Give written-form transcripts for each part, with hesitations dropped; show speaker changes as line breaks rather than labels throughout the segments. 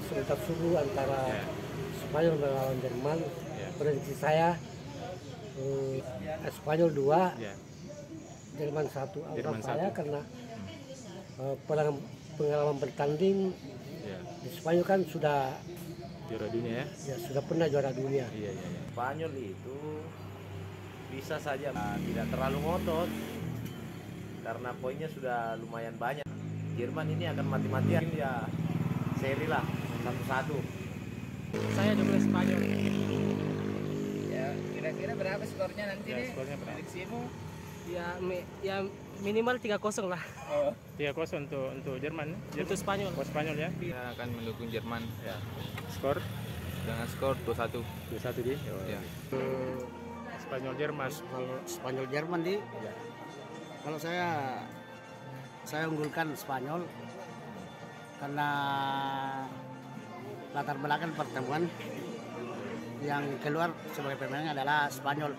sebentar subuh antara Spanyol melawan Jerman. Prediksi saya Spanyol 2, Jerman 1. Alasan saya karena pengalaman bertanding di Spanyol kan sudah
juara dunia
ya, sudah pernah juara dunia.
Spanyol itu bisa saja tidak terlalu ngotot karena poinnya sudah lumayan banyak. Jerman ini akan mati-matian ya, seri lah 1-1.
Saya juga Spanyol. Ya, kira-kira berapa skornya nanti nih?
Skornya berapa?
Prediksimu? Ya minimal 3-0 lah.
3-0 untuk Jerman.
Untuk Spanyol.
Oh, Spanyol ya.
Kita akan mendukung Jerman
Ya. Skor
dengan skor 2-1.
2-1 di.
Ya.
Spanyol Jerman.
Kalau Spanyol Jerman kalau saya unggulkan Spanyol karena latar belakang pertemuan yang keluar sebagai pemenang adalah Spanyol.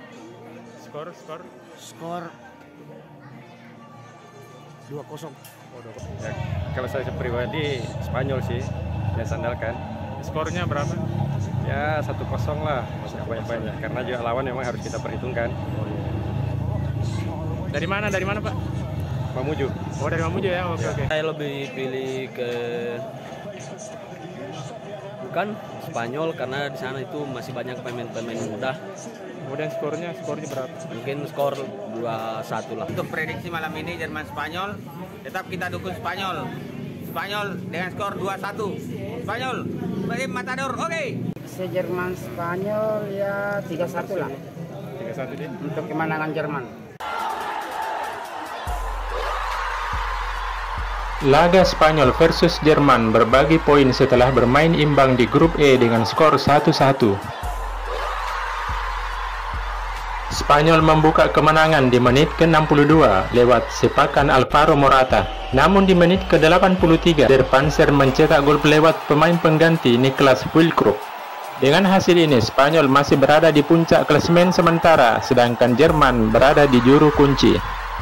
Skor 2-0.
Ya, kalau saya pribadi Spanyol sih yang sandalkan.
Skornya berapa?
Ya 1-0 lah, nggak banyak-banyak karena juga lawan memang harus kita perhitungkan.
Dari mana Pak?
Mamuju.
Oh, dari Mamuju ya. Oke.
Saya lebih pilih ke bukan Spanyol karena di sana itu masih banyak pemain-pemain muda.
Kemudian skornya berapa?
Mungkin skor 2-1 lah.
Untuk prediksi malam ini Jerman Spanyol, tetap kita dukung Spanyol. Spanyol dengan skor 2-1. Spanyol sebagai matador. Oke.
Jerman Spanyol ya 3-1 lah
3-1 di.
untuk kemenangan Jerman.
Laga Spanyol versus Jerman berbagi poin setelah bermain imbang di grup E dengan skor 1-1. Spanyol membuka kemenangan di menit ke-62 lewat sepakan Alvaro Morata. Namun di menit ke-83, Der Panzer mencetak gol lewat pemain pengganti Niklas Füllkrug. Dengan hasil ini, Spanyol masih berada di puncak klasemen sementara, sedangkan Jerman berada di juru kunci.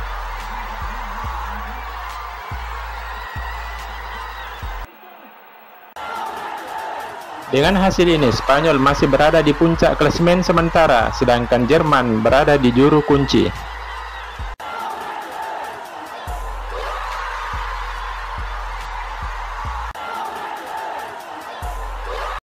Dengan hasil ini, Spanyol masih berada di puncak klasemen sementara, sedangkan Jerman berada di juru kunci.